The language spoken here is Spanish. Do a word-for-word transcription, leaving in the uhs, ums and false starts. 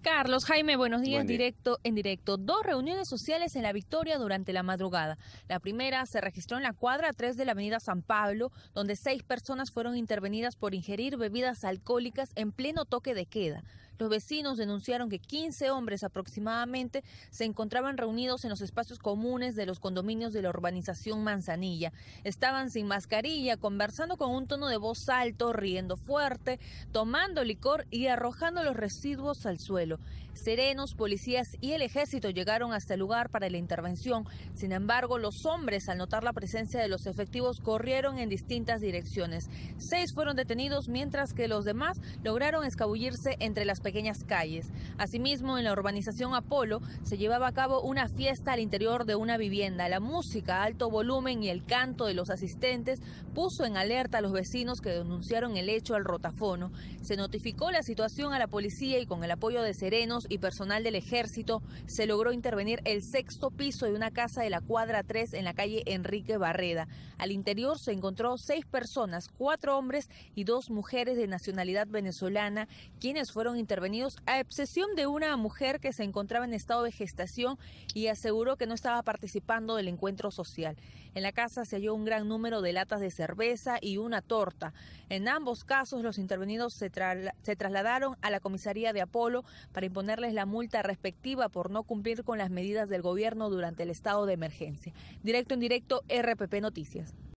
Carlos, Jaime, buenos días. Buen día. Directo en directo. Dos reuniones sociales en La Victoria durante la madrugada. La primera se registró en la cuadra tres de la avenida San Pablo, donde seis personas fueron intervenidas por ingerir bebidas alcohólicas en pleno toque de queda. Los vecinos denunciaron que quince hombres aproximadamente se encontraban reunidos en los espacios comunes de los condominios de la urbanización Manzanilla. Estaban sin mascarilla, conversando con un tono de voz alto, riendo fuerte, tomando licor y arrojando los residuos al suelo. Serenos, policías y el ejército llegaron hasta el lugar para la intervención. Sin embargo, los hombres, al notar la presencia de los efectivos, corrieron en distintas direcciones. Seis fueron detenidos, mientras que los demás lograron escabullirse entre las pequeñas calles. Asimismo, en la urbanización Apolo se llevaba a cabo una fiesta al interior de una vivienda. La música a alto volumen y el canto de los asistentes puso en alerta a los vecinos, que denunciaron el hecho al rotafono. Se notificó la situación a la policía y con el apoyo de serenos y personal del ejército se logró intervenir el sexto piso de una casa de la cuadra tres en la calle Enrique Barreda. Al interior se encontró seis personas, cuatro hombres y dos mujeres de nacionalidad venezolana, quienes fueron intervenidos a excepción de una mujer que se encontraba en estado de gestación y aseguró que no estaba participando del encuentro social. En la casa se halló un gran número de latas de cerveza y una torta. En ambos casos, los intervenidos se, tra se trasladaron a la comisaría de Apolo para imponerles la multa respectiva por no cumplir con las medidas del gobierno durante el estado de emergencia. Directo en directo, R P P Noticias.